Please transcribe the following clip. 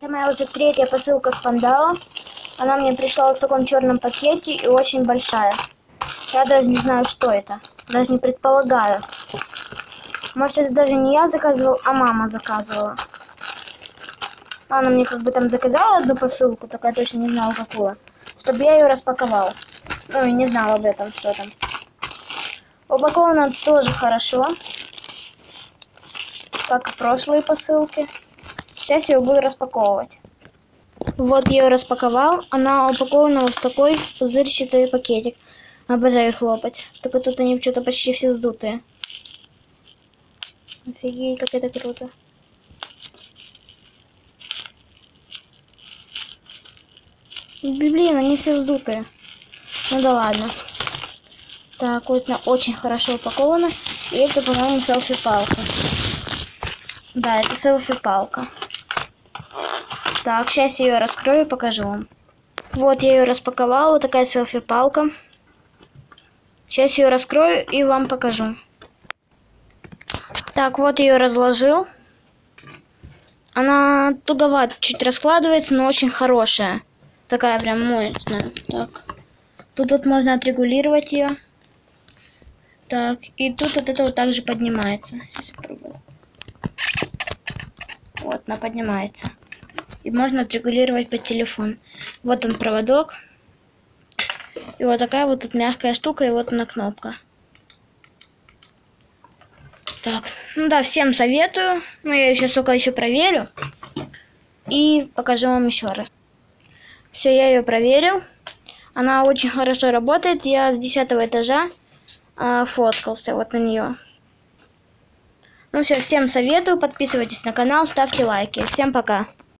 Это моя уже третья посылка с Пандала. Она мне пришла в таком черном пакете и очень большая. Я даже не знаю, что это. Даже не предполагаю. Может, это даже не я заказывал, а мама заказывала. Она мне как бы там заказала одну посылку, только я точно не знала какую. Чтобы я ее распаковал. Ну и не знала об этом, что там. Упакована тоже хорошо. Как и прошлые посылки. Сейчас я ее буду распаковывать. Вот я ее распаковал. Она упакована вот в такой пузырчатый пакетик. Обожаю их хлопать. Только тут они что-то почти все сдутые. Офигеть, как это круто. Блин, они все сдутые. Ну да ладно. Так, вот она очень хорошо упакована. И это, по-моему, селфи-палка. Да, это селфи-палка. Так, сейчас я ее раскрою и покажу вам. Вот я ее распаковала. Вот такая селфи-палка. Сейчас ее раскрою и вам покажу. Так, вот ее разложил. Она туговато чуть раскладывается, но очень хорошая. Такая прям мощная. Так. Тут вот можно отрегулировать ее. Так, и тут вот это вот также поднимается. Сейчас я попробую. Вот, она поднимается. И можно отрегулировать по телефону. Вот он проводок. И вот такая вот тут мягкая штука, и вот она кнопка. Так, ну да, всем советую. Но я сейчас только еще проверю. И покажу вам еще раз. Все, я ее проверил. Она очень хорошо работает. Я с 10-го этажа фоткался вот на нее. Ну все, всем советую. Подписывайтесь на канал, ставьте лайки. Всем пока.